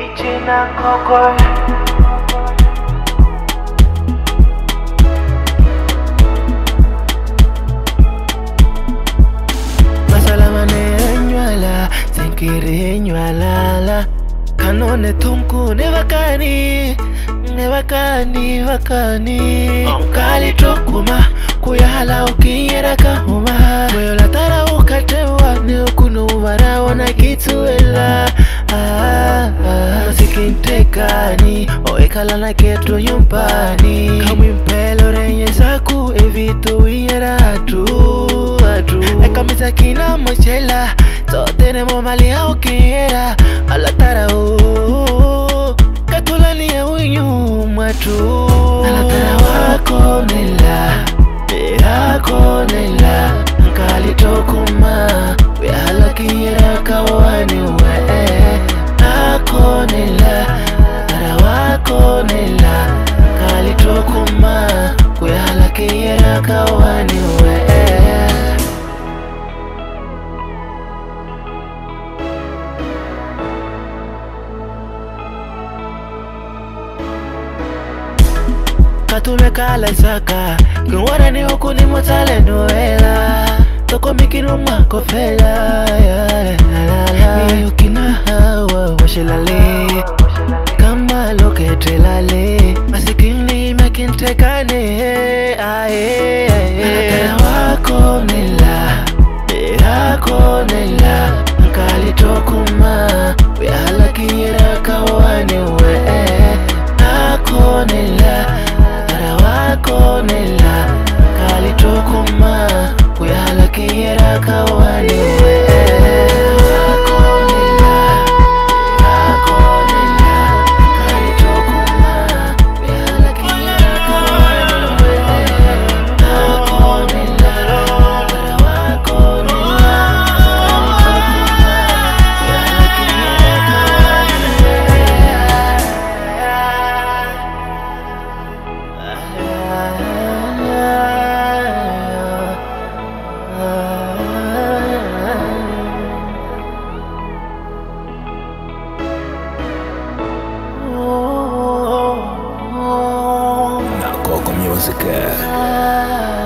China Coco. Masalama ne nyala, senkiri nyala. Kanone tunku ne vakani. Mkali tokuma kuyahala ukiyera kahuma Kuyola tara ukatewa ni ukunu uvarao na kituela Sikintekani oekala na ketu nyumpani Kamwi mpelo renye zaku evitu uyera atu Ekamisa kina mochela Totenemo mali ya ukiyera Alatara Katulani ya unyumatu Alatara wako nila Nkali tokuma Wehala kiyera kawani we Ako nila Alatara wako nila Nkali tokuma Wehala kiyera kawani we Katume kala saka Kungwara ni huku ni motale noela Toko mikinu mako fela Miyo kina hawa washilale Kama loke trelale Masikini mekintekane Alatara wako nila Nkali tokuma Wehala kiyera kawani we Ako nila Nila Kali tokuma Kuyahala kiyera kawani we Ako nila Kali tokuma Kuyahala kiyera kawani we Ako nila Wako nila Kali tokuma Kuyahala kiyera kawani Coco Music.